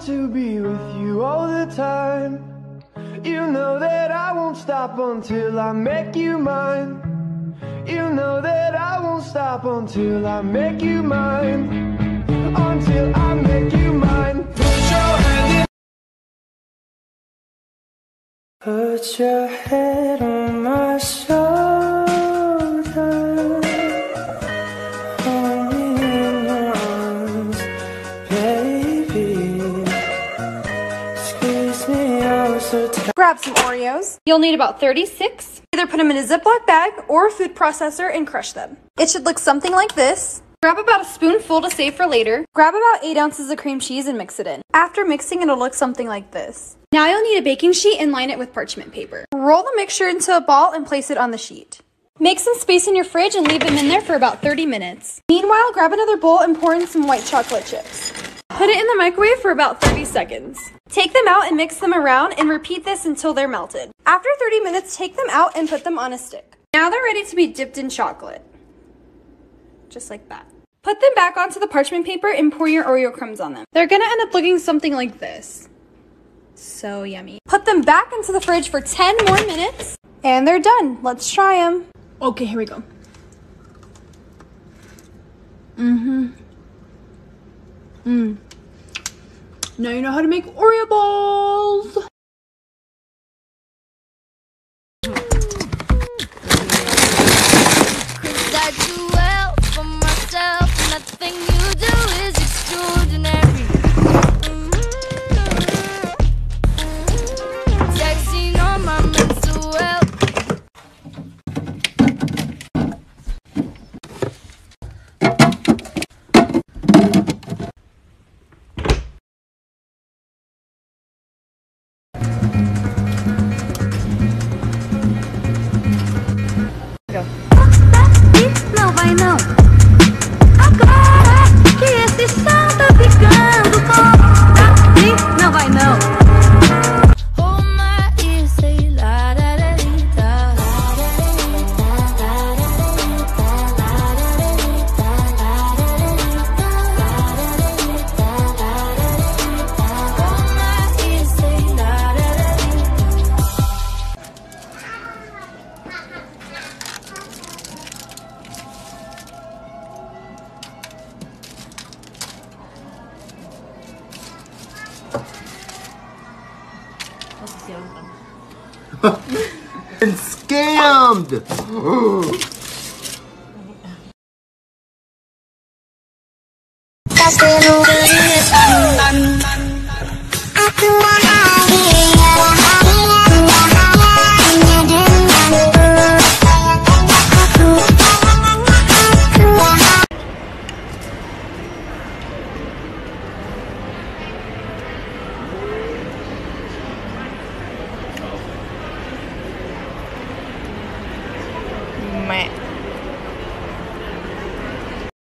to be with you all the time. You know that I won't stop until I make you mine. You know that I won't stop until I make you mine. Until I make you mine. Put your hand in. Put your head on my shoulder. Hold me in your arms, baby. Squeeze me out so tight. Grab some Oreos. You'll need about 36. Either put them in a Ziploc bag or a food processor and crush them. It should look something like this. Grab about a spoonful to save for later. Grab about 8 ounces of cream cheese and mix it in. After mixing, it'll look something like this. Now you'll need a baking sheet and line it with parchment paper. Roll the mixture into a ball and place it on the sheet. Make some space in your fridge and leave them in there for about 30 minutes. Meanwhile, grab another bowl and pour in some white chocolate chips. Put it in the microwave for about 30 seconds. Take them out and mix them around and repeat this until they're melted. After 30 minutes, take them out and put them on a stick. Now they're ready to be dipped in chocolate. Just like that. Put them back onto the parchment paper and pour your Oreo crumbs on them. They're gonna end up looking something like this. So yummy. Put them back into the fridge for 10 more minutes and they're done. Let's try them. Okay, here we go. Now you know how to make Oreo balls. I do well for myself. Nothing you do is extraordinary. Taxing on my mental well. Não vai não. Agora que esse som tá ficando bom. Não vai não. Hold my ear, say la da da dee da. Hold my ear, say la da da dee. Been scammed! Meh.